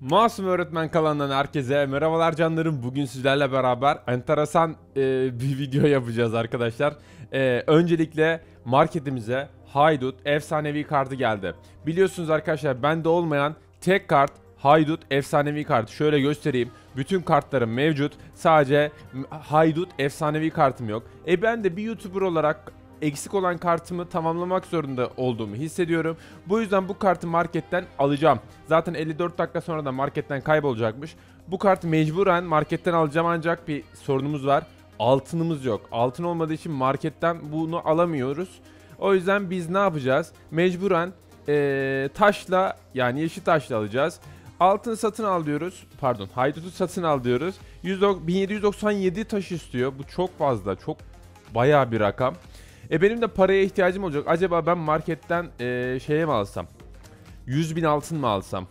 Masum Öğretmen kanalından herkese merhabalar canlarım. Bugün sizlerle beraber enteresan bir video yapacağız arkadaşlar. Öncelikle marketimize Haydut efsanevi kartı geldi. Biliyorsunuz arkadaşlar bende olmayan tek kart Haydut efsanevi kartı. Şöyle göstereyim. Bütün kartlarım mevcut. Sadece Haydut efsanevi kartım yok. Ben de bir YouTuber olarak eksik olan kartımı tamamlamak zorunda olduğumu hissediyorum. Bu yüzden bu kartı marketten alacağım. Zaten 54 dakika sonra da marketten kaybolacakmış. Bu kartı mecburen marketten alacağım ancak bir sorunumuz var. Altınımız yok. Altın olmadığı için marketten bunu alamıyoruz. O yüzden biz ne yapacağız? Mecburen taşla yani yeşil taşla alacağız. Altın satın al diyoruz. Pardon, haydutu satın al diyoruz. 1797 taş istiyor. Bu çok fazla. Çok bayağı bir rakam. Benim de paraya ihtiyacım olacak. Acaba ben marketten şeye mi alsam? 100 bin altın mı alsam?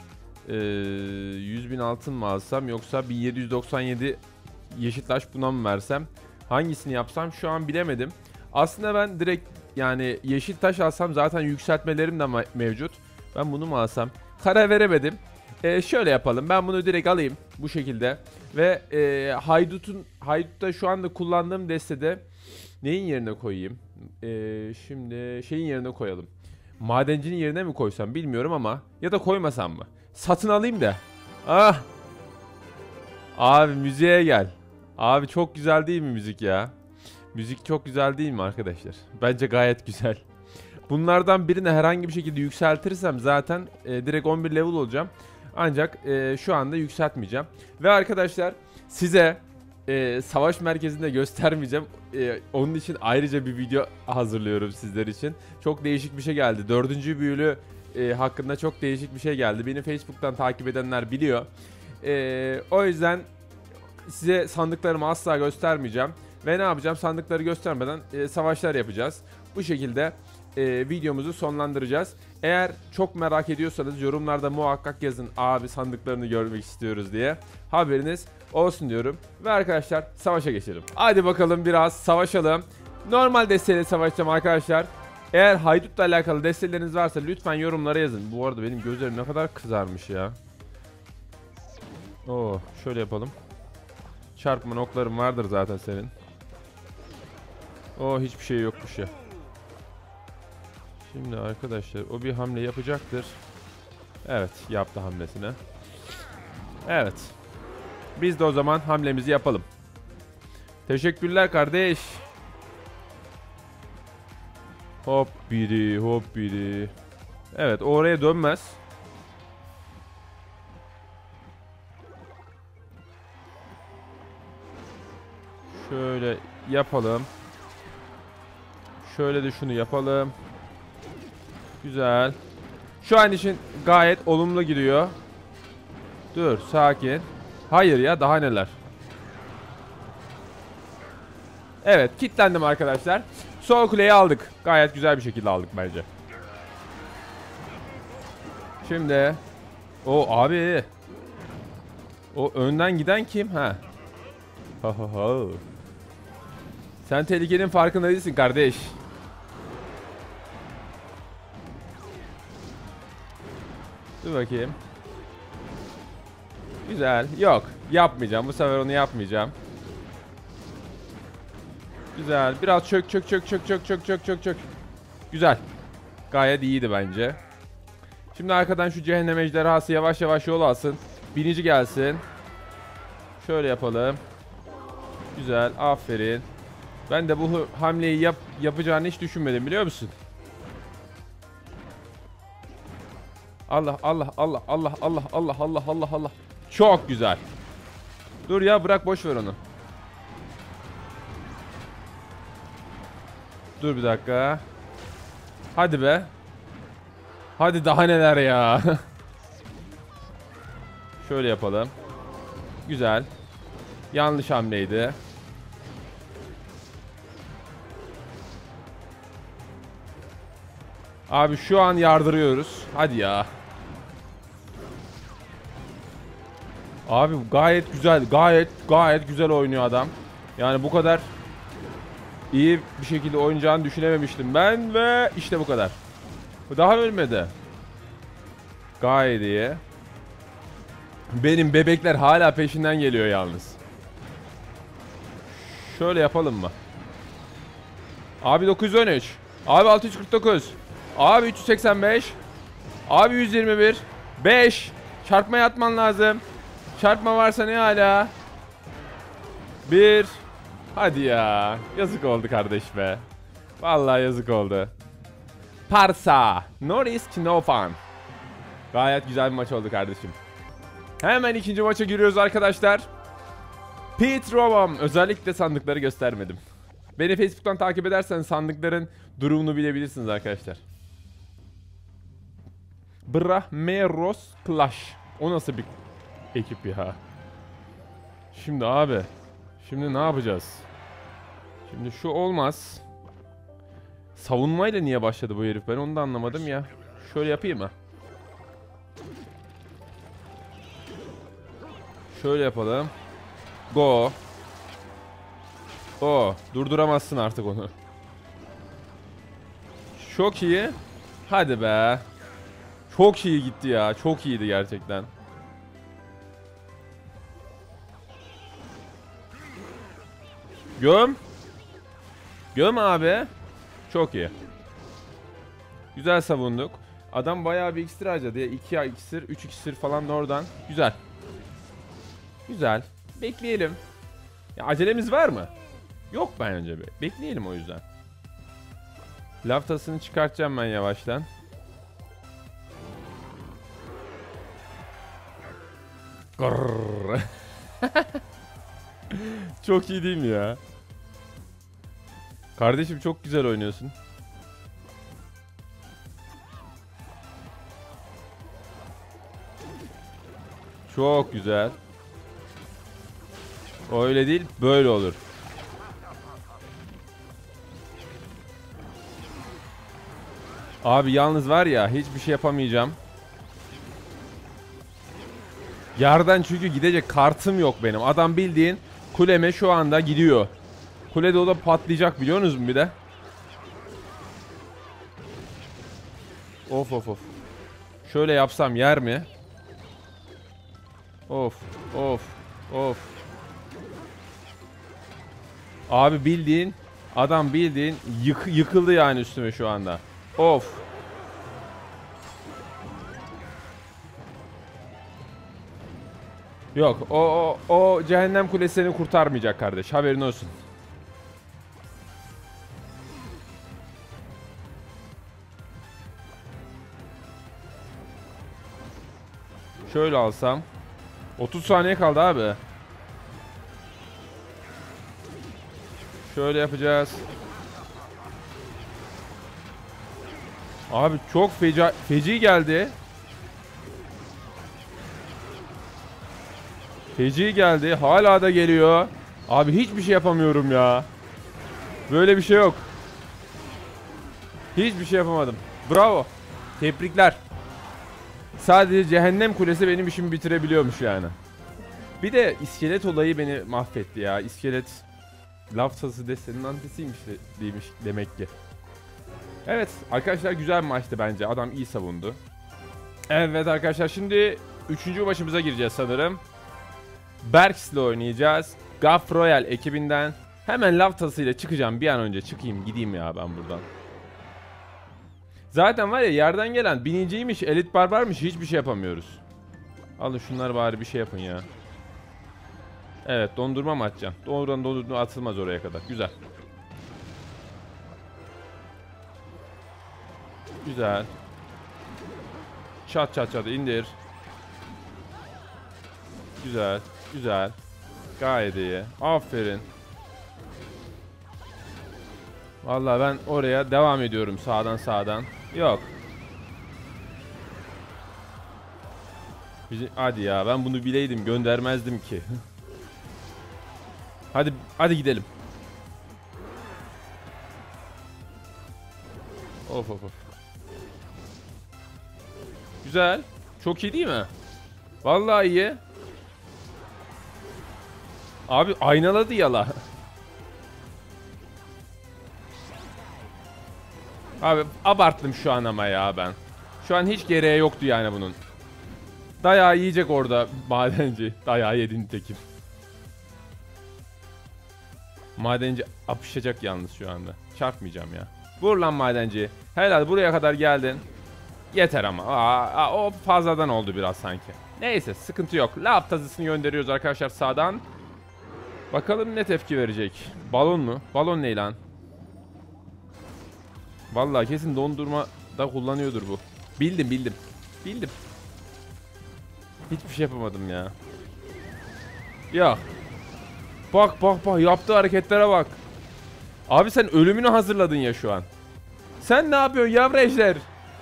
100 bin altın mı alsam yoksa 1797 yeşil taş buna mı versem? Hangisini yapsam şu an bilemedim. Aslında ben direkt yani yeşil taş alsam zaten yükseltmelerim de mevcut. Ben bunu mu alsam? Karar veremedim. Şöyle yapalım. Ben bunu direkt alayım bu şekilde. Ve Haydut'ta şu anda kullandığım destede neyin yerine koyayım? Şimdi şeyin yerine koyalım. Madencinin yerine mi koysam bilmiyorum ama ya da koymasam mı? Satın alayım da. Ah! Abi müziğe gel. Abi çok güzel değil mi müzik ya? Müzik çok güzel değil mi arkadaşlar? Bence gayet güzel. Bunlardan birini herhangi bir şekilde yükseltirsem zaten direkt 11 level olacağım. Ancak şu anda yükseltmeyeceğim. Ve arkadaşlar size savaş merkezinde göstermeyeceğim. Onun için ayrıca bir video hazırlıyorum sizler için. Çok değişik bir şey geldi. 4. büyülü hakkında çok değişik bir şey geldi. Beni Facebook'tan takip edenler biliyor. O yüzden size sandıklarımı asla göstermeyeceğim. Ve ne yapacağım? Sandıkları göstermeden savaşlar yapacağız. Bu şekilde videomuzu sonlandıracağız. Eğer çok merak ediyorsanız yorumlarda muhakkak yazın, abi sandıklarını görmek istiyoruz diye. Haberiniz olsun diyorum. Ve arkadaşlar savaşa geçelim. Hadi bakalım biraz savaşalım. Normal desteğiyle savaşacağım arkadaşlar. Eğer haydutla alakalı desteleriniz varsa lütfen yorumlara yazın. Bu arada benim gözlerim ne kadar kızarmış ya. Oo, şöyle yapalım. Çarpma oklarım vardır zaten senin. Oo, hiçbir şey yokmuş ya. Şimdi arkadaşlar o bir hamle yapacaktır. Evet, yaptı hamlesine. Evet. Biz de o zaman hamlemizi yapalım. Teşekkürler kardeş. Hop biri, hop biri. Evet, oraya dönmez. Şöyle yapalım. Şöyle de şunu yapalım. Güzel. Şu an için gayet olumlu gidiyor. Dur, sakin. Hayır ya, daha neler. Evet, kilitlendim arkadaşlar. Sol kuleyi aldık. Gayet güzel bir şekilde aldık bence. Şimdi o abi. O önden giden kim? Ha. Ha ha ha. Sen tehlikenin farkında değilsin kardeş. Dur bakayım. Güzel. Yok. Yapmayacağım. Bu sefer onu yapmayacağım. Güzel. Biraz çök. Güzel. Gayet iyiydi bence. Şimdi arkadan şu cehennem ejderhası yavaş yavaş yol alsın. Binici gelsin. Şöyle yapalım. Güzel. Aferin. Ben de bu hamleyi yapacağını hiç düşünmedim, biliyor musun? Allah. Çok güzel. Dur ya, bırak, boş ver onu. Dur bir dakika. Hadi be. Hadi daha neler ya. Şöyle yapalım. Güzel. Yanlış hamleydi. Abi şu an yardırıyoruz. Hadi ya. Abi gayet güzel. Gayet güzel oynuyor adam. Yani bu kadar iyi bir şekilde oynayacağını düşünememiştim ben ve işte bu kadar. Daha ölmedi. Gayet iyi. Benim bebekler hala peşinden geliyor yalnız. Şöyle yapalım mı? Abi 913. Abi 649. Abi 385. Abi 121. 5. Çarpmaya atman lazım. Çarpma varsa ne hala? 1. Hadi ya. Yazık oldu kardeş be. Vallahi yazık oldu. Parsa. No risk no fun. Gayet güzel bir maç oldu kardeşim. Hemen ikinci maça giriyoruz arkadaşlar. Pete Robam. Özellikle sandıkları göstermedim. Beni Facebook'tan takip ederseniz sandıkların durumunu bilebilirsiniz arkadaşlar. Brahmeros Clash. O nasıl bir ekip ya? Şimdi abi. Şimdi ne yapacağız? Şimdi şu olmaz. Savunmayla niye başladı bu herif? Ben onu da anlamadım ya. Şöyle yapayım mı? Şöyle yapalım. Go. Go. Durduramazsın artık onu. Çok iyi. Hadi be. Çok iyi gitti ya. Çok iyiydi gerçekten. Göm. Göm abi. Çok iyi. Güzel savunduk. Adam bayağı bir iksir harcadı ya. 2 iksir, 3 iksir falan da oradan. Güzel. Güzel. Bekleyelim. Ya acelemiz var mı? Yok bence. Bekleyelim o yüzden. Laftasını çıkartacağım ben yavaştan. Çok iyi değil mi ya? Kardeşim çok güzel oynuyorsun. Çok güzel. Öyle değil, böyle olur. Abi yalnız var ya, hiçbir şey yapamayacağım. Yerden çünkü gidecek kartım yok benim. Adam bildiğin kuleme şu anda gidiyor. Kulede o da patlayacak, biliyorsunuz mu bir de? Of of of. Şöyle yapsam yer mi? Of of of. Abi bildiğin adam bildiğin yıkıldı yani üstüme şu anda. Of. Yok, o cehennem kulesini kurtarmayacak kardeş, haberin olsun. Şöyle alsam. 30 saniye kaldı abi. Şöyle yapacağız. Abi çok feci geldi. Feci geldi. Hala da geliyor. Abi hiçbir şey yapamıyorum ya. Böyle bir şey yok. Hiçbir şey yapamadım. Bravo. Tebrikler. Sadece cehennem kulesi benim işimi bitirebiliyormuş yani. Bir de iskelet olayı beni mahvetti ya. İskelet laftası destenin antisiymiş demiş demek ki. Evet arkadaşlar, güzel bir maçtı bence. Adam iyi savundu. Evet arkadaşlar, şimdi 3. maçımıza gireceğiz sanırım. Berks'le oynayacağız. Gaff Royal ekibinden. Hemen laftasıyla çıkacağım. Bir an önce çıkayım gideyim ya ben buradan. Zaten var ya, yerden gelen biniciymiş, elit barbarmış, hiçbir şey yapamıyoruz. Alın şunlar bari bir şey yapın ya. Evet, dondurma mı atacağım? Doğrudan dondurma atılmaz oraya kadar. Güzel. Güzel. Çat çat çat indir. Güzel. Güzel. Gayet iyi. Aferin. Vallahi ben oraya devam ediyorum sağdan. Yok. Hadi ya, ben bunu bileydim göndermezdim ki. Hadi gidelim. Of of of. Güzel. Çok iyi değil mi? Vallahi iyi. Abi aynaladı yala. Abi abarttım şu an ama ya ben. Şu an hiç gereği yoktu yani bunun. Dayağı yiyecek orada madenci. Dayağı yedin tekim. Madenci apışacak yalnız şu anda. Çarpmayacağım ya. Vur lan madenci. Helal, buraya kadar geldin. Yeter ama. O fazladan oldu biraz sanki. Neyse, sıkıntı yok. Lav tazısını gönderiyoruz arkadaşlar sağdan. Bakalım ne tepki verecek. Balon mu? Balon ne lan? Vallahi kesin dondurma da kullanıyordur bu. Bildim. Hiçbir şey yapamadım ya. Ya. Bak yaptığı hareketlere bak. Abi sen ölümünü hazırladın ya şu an. Sen ne yapıyorsun yavru ejder?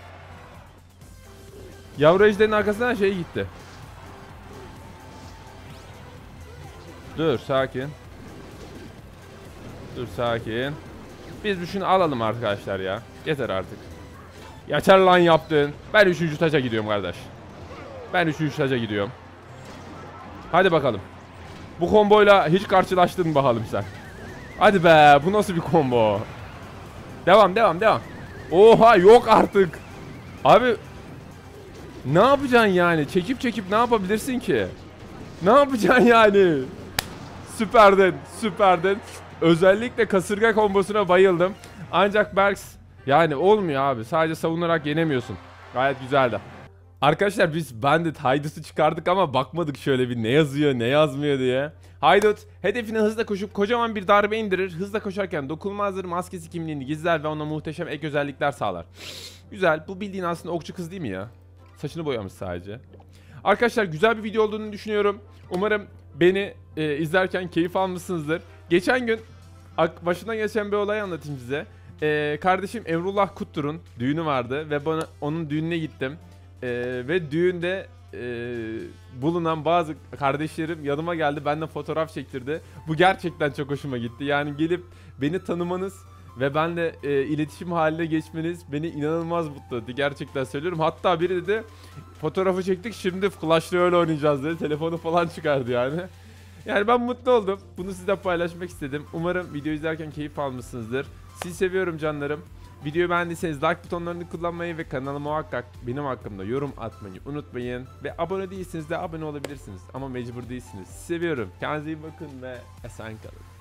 Yavru ejderin arkasından şey gitti. Dur sakin. Biz bir şunu alalım arkadaşlar ya. Yeter artık. Yeter lan yaptın. Ben 3. taca gidiyorum kardeş. Hadi bakalım. Bu komboyla hiç karşılaştın mı bakalım sen? Hadi be, bu nasıl bir combo? Devam. Oha, yok artık. Abi ne yapacaksın yani? Çekip ne yapabilirsin ki? Ne yapacaksın yani? Süperdin. Özellikle kasırga kombosuna bayıldım. Ancak Berks yani olmuyor abi. Sadece savunarak yenemiyorsun. Gayet güzeldi. Arkadaşlar biz Bandit Haydut'u çıkardık ama bakmadık şöyle bir ne yazıyor ne yazmıyor diye. Haydut hedefine hızla koşup kocaman bir darbe indirir. Hızla koşarken dokunulmazdır, maskesi kimliğini gizler ve ona muhteşem ek özellikler sağlar. Güzel, bu bildiğin aslında okçu kız değil mi ya? Saçını boyamış sadece. Arkadaşlar güzel bir video olduğunu düşünüyorum. Umarım beni izlerken keyif almışsınızdır. Geçen gün başından geçen bir olay anlatayım size. Kardeşim Emrullah Kuttur'un düğünü vardı ve onun düğününe gittim. Ve düğünde bulunan bazı kardeşlerim yanıma geldi, benden fotoğraf çektirdi. Bu gerçekten çok hoşuma gitti. Yani gelip beni tanımanız ve benle iletişim haline geçmeniz beni inanılmaz mutlu etti. Gerçekten söylüyorum. Hatta biri dedi fotoğrafı çektik, şimdi Clash Royale oynayacağız dedi. Telefonu falan çıkardı yani. Yani ben mutlu oldum. Bunu sizle paylaşmak istedim. Umarım video izlerken keyif almışsınızdır. Sizi seviyorum canlarım. Videoyu beğendiyseniz like butonlarını kullanmayı ve kanalıma muhakkak benim hakkımda yorum atmayı unutmayın. Ve abone değilseniz de abone olabilirsiniz. Ama mecbur değilsiniz. Seviyorum. Kendinize iyi bakın ve esen kalın.